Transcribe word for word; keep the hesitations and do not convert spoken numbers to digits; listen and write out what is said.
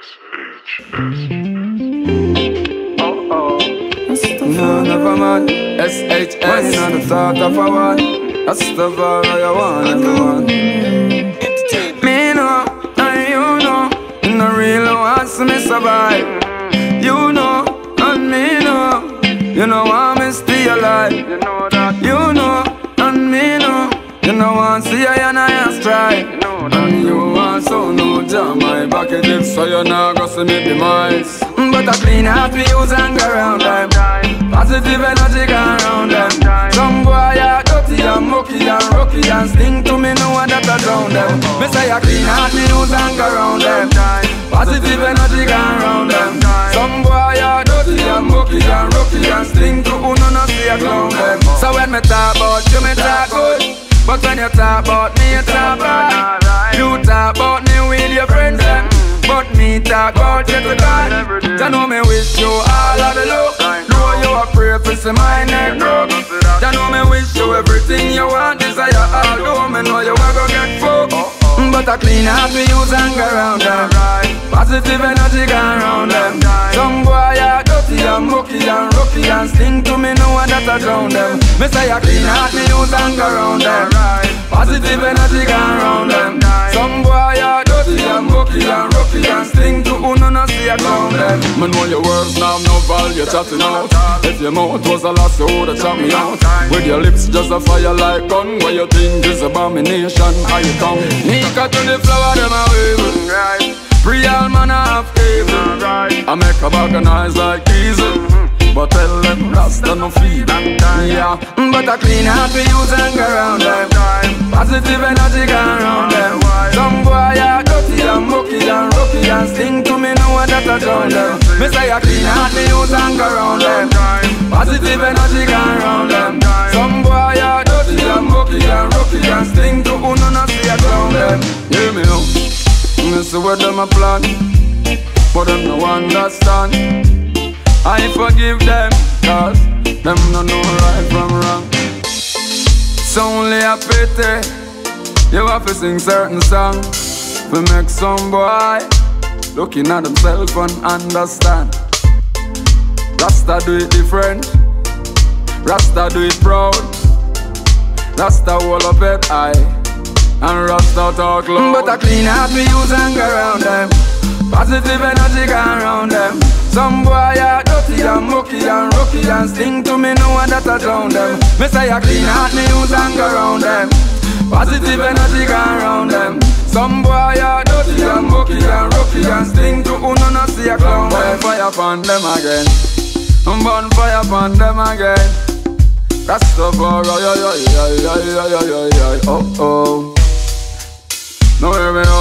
S H S. Oh oh. No, never mind. S H S. Not the thought of a one. That's the vibe I want, everyone. Me know, and you know. You no really want to me survive. You know, and me know. You know want me stay alive. You know that. You know, and me know. You know want to see I and I strike. You know that. And you want so no jam my bucket if so you not go see me demise. But I clean heart we use and go around them. Positive energy gone round them. Some boy are dirty and mucky and rocky and sting to me, no one that I drown them. Me say I clean heart we use and go around them. Positive energy gone round them. Some boy are dirty and mucky and rocky and sting to who none of see a clown them. So when me talk about you, me talk good. But when you talk about me, you talk bad. You talk about me with your friends them. But me talk about you to God. You know me wish you all of the luck. Know you a pray for see my neck broke. You know me wish you everything you want. Desire all do me know you a go get fucked. But a clean heart we use and go around them. Positive energy gone round them. Some boy are dirty and mucky and rocky and sting to me, no one that I drown them. Me say a clean heart we use and go around them. Positive energy gone round them. Some boy are dirty and mucky and rocky and sting to who none see a clown them. Me know your words now have no value chatting out. If your mouth was a last, you woulda chat me out. With your lips just a fire like gun. What you think is abomination? How you come? Nika to the flower them a wave. Real man a half cable. I make a bag of noise like diesel. But tell them Rasta no feed. Yeah, but a clean heart we use and go around them. Positive energy gone round them. Some boy are dirty and mucky and rocky and sting to me, no one that I drown them. Me say a clean heart we use and go around them. Positive energy gone round them. Some boy are dirty and mucky and rocky and sting to who none see a clown them. Hear me out. Me see what them a plan, but them no understand. I forgive them, cause them no know right from wrong. It's only a pity you have to sing certain songs to make some boy looking at themselves and understand. Rasta do it different, Rasta do it proud. Rasta hold up it high, and Rasta talk loud. But a clean heart we use and go around them. Positive energy gone round them. Some boy are dirty and mucky and rocky and sting to me, no one that I drown them. Me say a clean heart me use and go around them. Positive energy gone round them. Some boy are dirty and mucky and rocky and sting to who none see a clown. Burn fire upon them again. Burn fire upon them again. Rastafari, yo yo yo yo yo yo yo yo. Oh oh. No hear me